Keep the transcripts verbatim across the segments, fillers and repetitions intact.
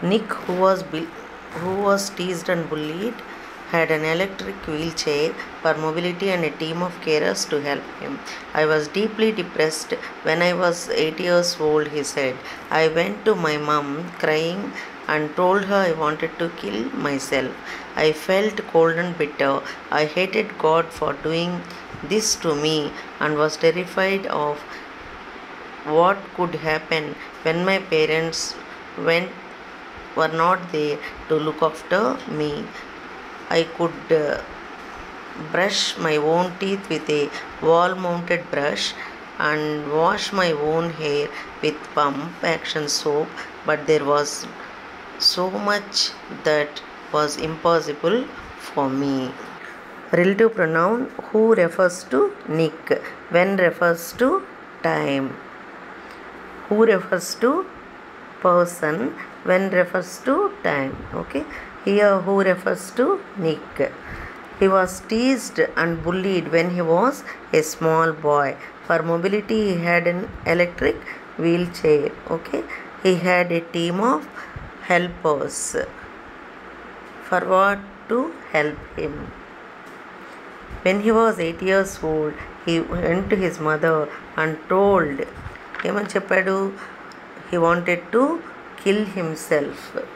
Nick, who was, bil- who was teased and bullied, had an electric wheelchair for mobility and a team of carers to help him. I was deeply depressed when I was eight years old, he said. I went to my mom crying and told her I wanted to kill myself. I felt cold and bitter. I hated God for doing this to me and was terrified of what could happen when my parents went were not there to look after me. I could uh, brush my own teeth with a wall mounted brush and wash my own hair with pump action soap, but there was so much that was impossible for me. Relative pronoun who refers to Nick, when refers to time. Who refers to person, when refers to time. Okay, here who refers to Nick. He was teased and bullied when he was a small boy. For mobility, he had an electric wheelchair. Okay, he had a team of helpers. For what? To help him. When he was eight years old, he went to his mother and told, ఏమని చెప్పాడు? He wanted to kill himself.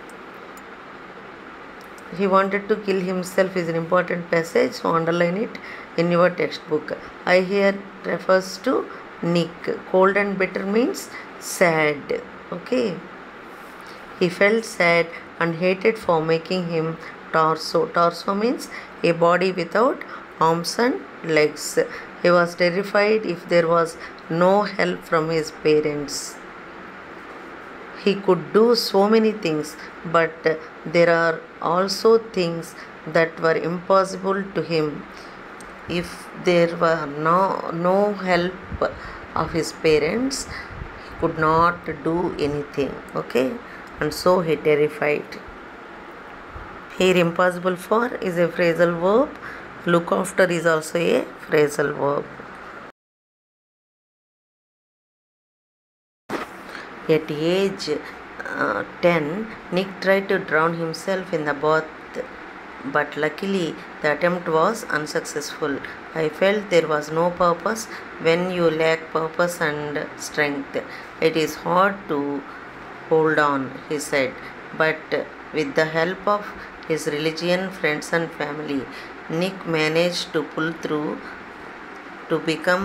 He wanted to kill himself is an important passage, so underline it in your textbook. I here refers to Nick. Cold and bitter means sad. Okay. He felt sad and hated for making him torso. Torso means a body without arms and legs. He was terrified if there was no help from his parents. He could do so many things, but there are also things that were impossible to him. If there were no, no help of his parents, he could not do anything. Okay, and so he terrified. Here impossible for is a phrasal verb. Look after is also a phrasal verb. At age uh, ten, Nick tried to drown himself in the bath, but luckily the attempt was unsuccessful. I felt there was no purpose when you lack purpose and strength. It is hard to hold on, he said, but with the help of his religion, friends and family, Nick managed to pull through to become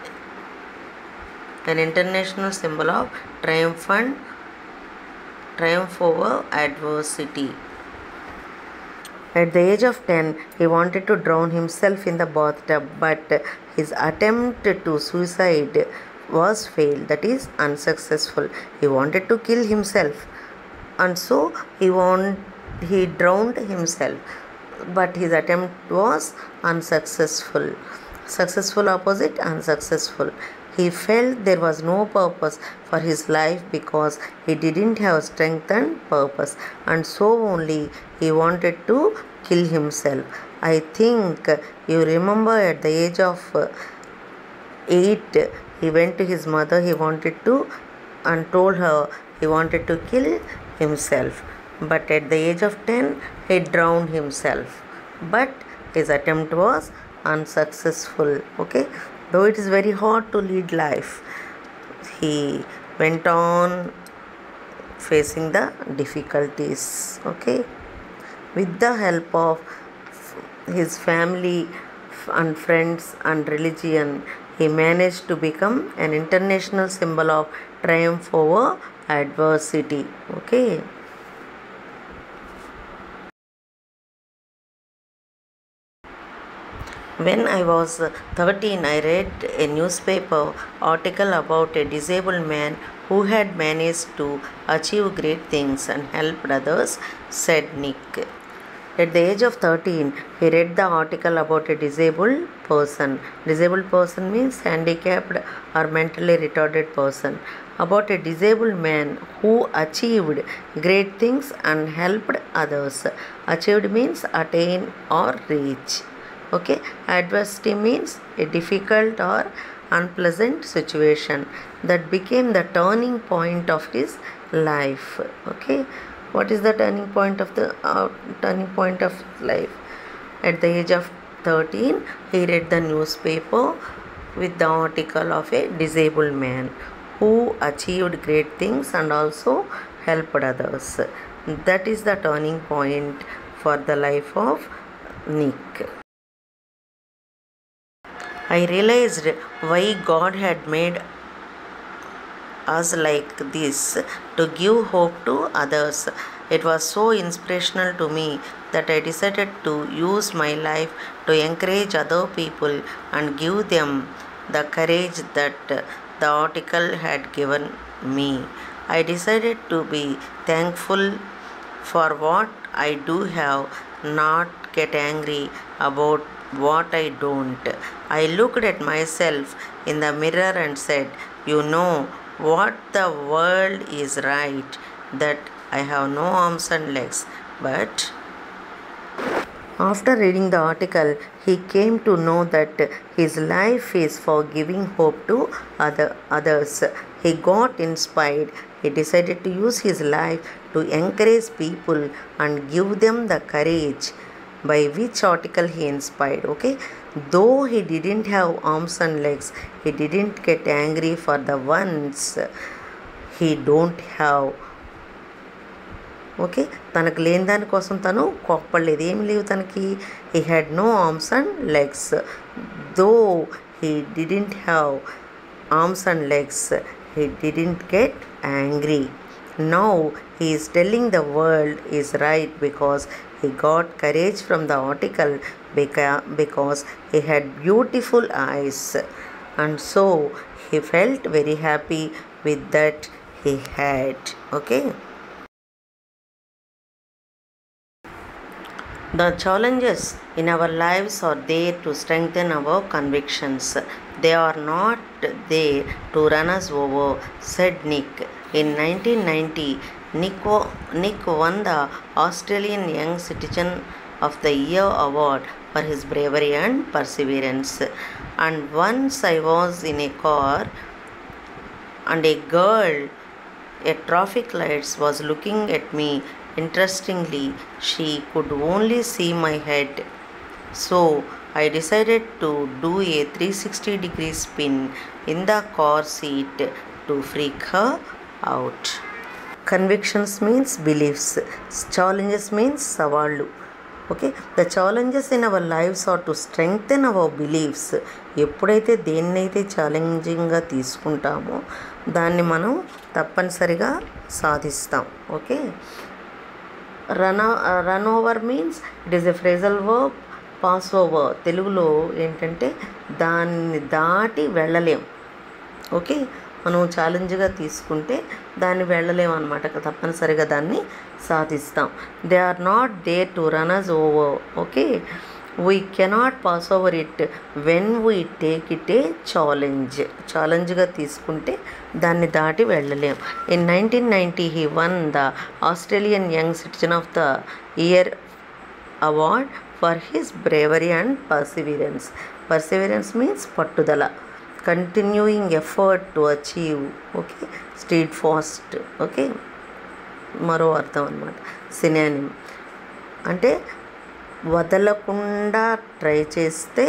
an international symbol of triumph and triumph over adversity. At the age of ten, he wanted to drown himself in the bathtub, but his attempt to suicide was failed, that is unsuccessful. He wanted to kill himself, and so he want, he drowned himself, but his attempt was unsuccessful. Successful opposite unsuccessful. He felt there was no purpose for his life because he didn't have strength and purpose, and so only he wanted to kill himself. I think you remember at the age of eight, he went to his mother, he wanted to, and told her he wanted to kill himself. But at the age of ten, he drowned himself. But his attempt was unsuccessful. Okay, though it is very hard to lead life, he went on facing the difficulties. Okay, with the help of his family and friends and religion, he managed to become an international symbol of triumph over adversity. Okay. When I was thirteen, I read a newspaper article about a disabled man who had managed to achieve great things and helped others, said Nick. At the age of thirteen, he read the article about a disabled person. Disabled person means handicapped or mentally retarded person. About a disabled man who achieved great things and helped others. Achieved means attain or reach. Okay, adversity means a difficult or unpleasant situation that became the turning point of his life. Okay, What is the turning point of the uh, turning point of life? At the age of thirteen, he read the newspaper with the article of a disabled man who achieved great things and also helped others. That is the turning point for the life of Nick. I realized why God had made us like this, to give hope to others. It was so inspirational to me that I decided to use my life to encourage other people and give them the courage that the article had given me. I decided to be thankful for what I do have, not get angry about what I don't. I looked at myself in the mirror and said, you know what, the world is right, that I have no arms and legs. But after reading the article, he came to know that his life is for giving hope to other, others. He got inspired. He decided to use his life to encourage people and give them the courage. By which article he inspired, okay? Though he didn't have arms and legs, he didn't get angry for the ones he don't have. Okay, తనకు లేని దానికోసం తను కోప్పడలేదు. ఏమి లేవు తనకి? He had no arms and legs. Though he didn't have arms and legs, he didn't get angry. Now he is telling the world is right because he got courage from the article, because he had beautiful eyes, and so he felt very happy with that he had. Okay. The challenges in our lives are there to strengthen our convictions. They are not there to run us over, said Nick. In nineteen ninety, Nick, Nick won the Australian Young Citizen of the Year award for his bravery and perseverance. And once I was in a car and a girl at traffic lights was looking at me. Interestingly, she could only see my head. So I decided to do a three hundred sixty degree spin in the car seat to freak her out. Convictions means beliefs. Challenges means savallu. Okay, the challenges in our lives are to strengthen our beliefs. ఎప్పుడైతే దేన్నైతే ఛాలెంజింగ్గా తీసుకుంటామో దాన్ని మనం తప్పనిసరిగా సాధిస్తాం. Okay, run run over means it is a phrasal verb. Pass over తెలుగులో ఏంటంటే దాన్ని దాటి వెళ్ళలేం. ఓకే, మనం ఛాలెంజ్గా తీసుకుంటే దాన్ని వెళ్ళలేము అనమాట, తప్పనిసరిగా దాన్ని సాధిస్తాం. They are not there to run us over. Okay, we cannot pass over it when we take it a challenge. ఛాలెంజ్గా తీసుకుంటే దాన్ని దాటి వెళ్ళలేం. In nineteen ninety he won the Australian young citizen of the year award for his bravery and perseverance. Perseverance means పట్టుదల, continuing effort to achieve. Okay, steadfast. Okay, మరో అర్థం అన్నమాట. Synonym అంటే వదలకుండా ట్రై చేస్తే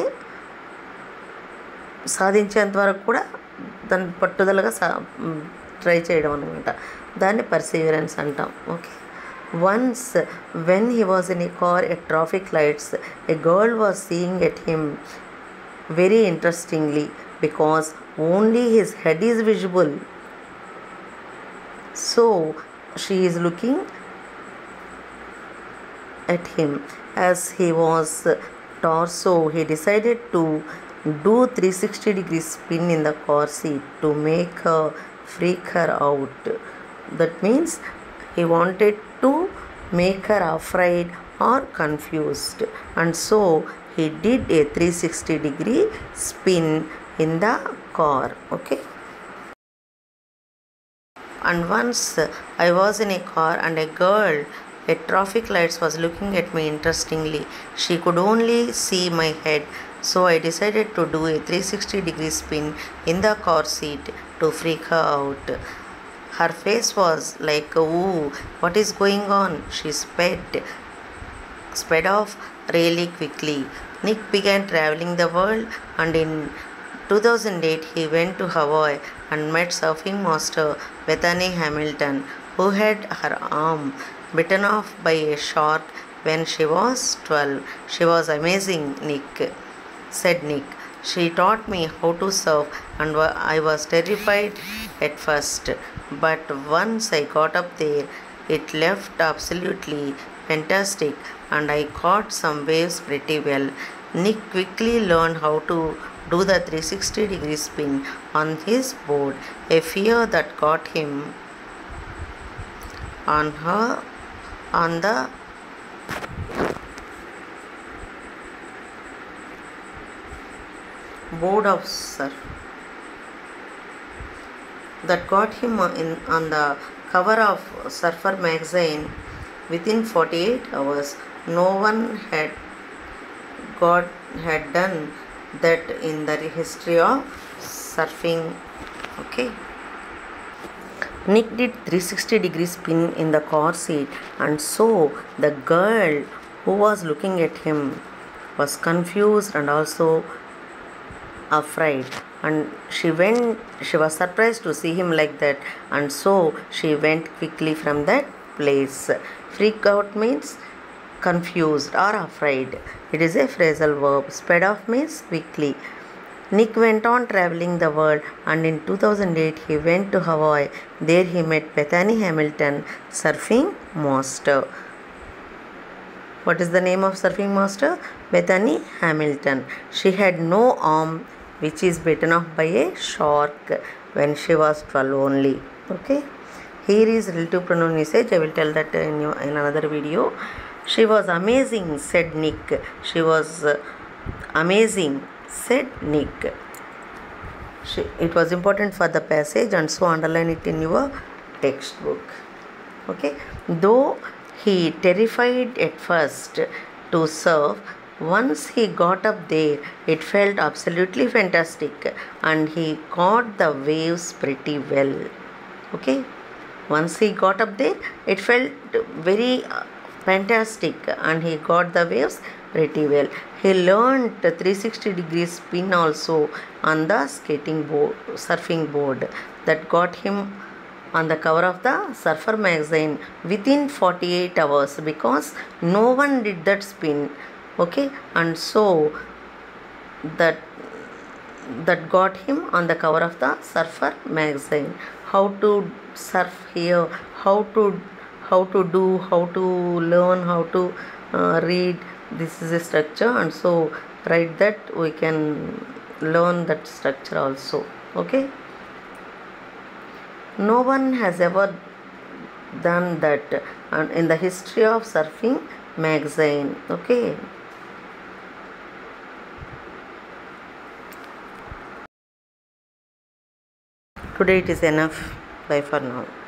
సాధించేంత వరకు కూడా దాన్ని పట్టుదలగా సా ట్రై చేయడం అనమాట. దాన్ని పర్సివిరెన్స్ అంటాం. Okay, once when he was in a car at traffic lights, a girl was seeing at him very interestingly because only his head is visible. So she is looking at him as he was torso. He decided to do three hundred sixty degree spin in the car seat to make her freak her out. That means he wanted to make her afraid or confused, and so he did a three hundred sixty degree spin in the car. Okay, and once I was in a car and a girl at traffic lights was looking at me interestingly. She could only see my head, so I decided to do a three hundred sixty degree spin in the car seat to freak her out. Her face was like, ooh, what is going on? She sped, sped off really quickly. Nick began traveling the world, and in two thousand eight he went to Hawaii and met surfing master Bethany Hamilton, who had her arm bitten off by a shark when she was twelve. She was amazing, Nick, said Nick. She taught me how to surf, and I was terrified at first, but once I got up there, it left absolutely fantastic, and I caught some waves pretty well. Nick quickly learned how to do the three hundred sixty degree spin on his board, a fear that got him on her on the board of surf that got him in, on the cover of Surfer magazine within forty-eight hours. No one had got had done that in the history of surfing. Okay. Nick did three hundred sixty degree spin in the car seat, and so the girl who was looking at him was confused and also afraid, and she went she was surprised to see him like that, and so she went quickly from that place. Freak out means confused or afraid. It is a phrasal verb. Sped off means quickly. Nick went on traveling the world, and in two thousand eight he went to Hawaii. There he met Bethany Hamilton, surfing master. What is the name of surfing master? Bethany Hamilton. She had no arm, which is bitten off by a shark when she was twelve only. Okay. Here is relative pronoun usage. I will tell that in, your, in another video. She was amazing, said Nick. She was uh, amazing, said Nick. She, it was important for the passage, and so underline it in your textbook. Okay. Though he terrified at first to surf, once he got up there, it felt absolutely fantastic, and he caught the waves pretty well. Okay. Once he got up there, it felt very fantastic, and he got the waves pretty well. He learned the three hundred sixty degree spin also on the skating board, surfing board, that got him on the cover of the Surfer magazine within forty-eight hours, because no one did that spin. Okay, and so that that got him on the cover of the Surfer magazine. How to surf here, how to how to do, how to learn, how to uh, read. This is a structure, and so write that we can learn that structure also. Okay. No one has ever done that uh, in the history of surfing magazine. Okay. Today it is enough. Bye for now.